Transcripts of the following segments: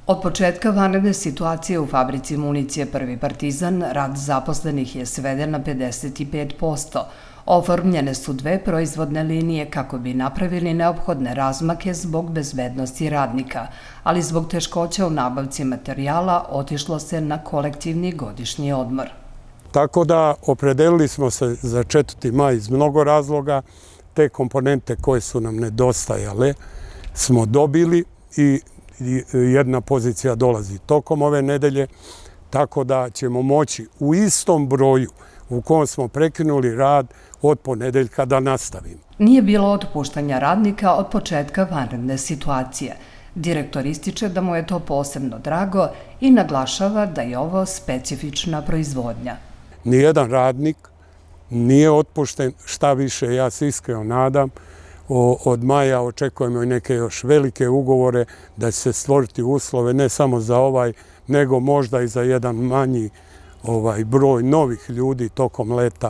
Od početka vanredne situacije u fabrici municije Prvi Partizan rad zaposlenih je sveden na 55%. Oformljene su 2 proizvodne linije kako bi napravili neophodne razmake zbog bezbednosti radnika, ali zbog teškoća u nabavci materijala otišlo se na kolektivni godišnji odmor. Tako da opredelili smo se za 4. maj iz mnogo razloga. Te komponente koje su nam nedostajale smo dobili i jedna pozicija dolazi tokom ove nedelje, tako da ćemo moći u istom broju u kojem smo prekinuli rad od ponedeljka da nastavimo. Nije bilo otpuštanja radnika od početka vanredne situacije. Direktor ističe da mu je to posebno drago i naglašava da je ovo specifična proizvodnja. Nijedan radnik nije otpušten, šta više, ja se iskreno nadam, od maja očekujemo i neke još velike ugovore da će se stvoriti uslove ne samo za ovaj, nego možda i za jedan manji broj novih ljudi tokom leta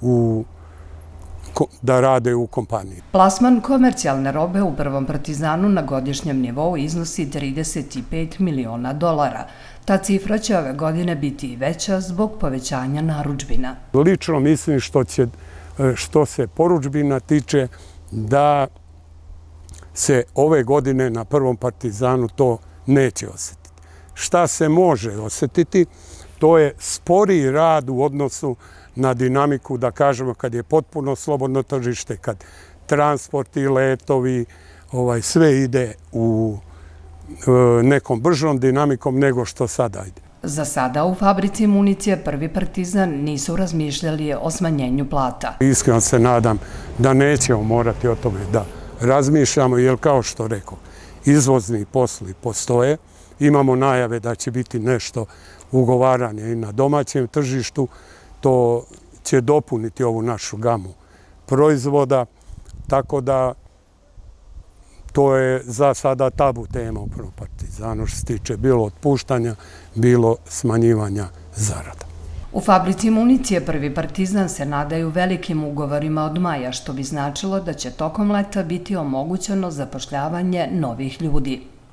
da rade u kompaniji. Plasman komercijalne robe u Prvom Partizanu na godišnjem nivou iznosi $35 miliona. Ta cifra će ove godine biti i veća zbog povećanja narudžbina. Lično mislim što se porudžbina tiče da se ove godine na Prvom Partizanu to neće osjetiti. Šta se može osjetiti? To je sporiji rad u odnosu na dinamiku, da kažemo, kad je potpuno slobodno tržište, kad transporti, letovi, sve ide u nekom bržom dinamikom nego što sada ide. Za sada u fabrici municije Prvi Partizan nisu razmišljali o smanjenju plata. Iskreno se nadam da nećemo morati o tome da razmišljamo, jer kao što rekao, izvozni poslovi postoje, imamo najave da će biti nešto ugovaranje i na domaćem tržištu, to će dopuniti ovu našu gamu proizvoda, tako da to je za sada tabu tema u Prvom Partizanu što se tiče bilo otpuštanja, bilo smanjivanja zarada. U fabrici municije Prvi Partizan se nadaju velikim ugovorima od maja, što bi značilo da će tokom leta biti omogućeno zapošljavanje novih ljudi.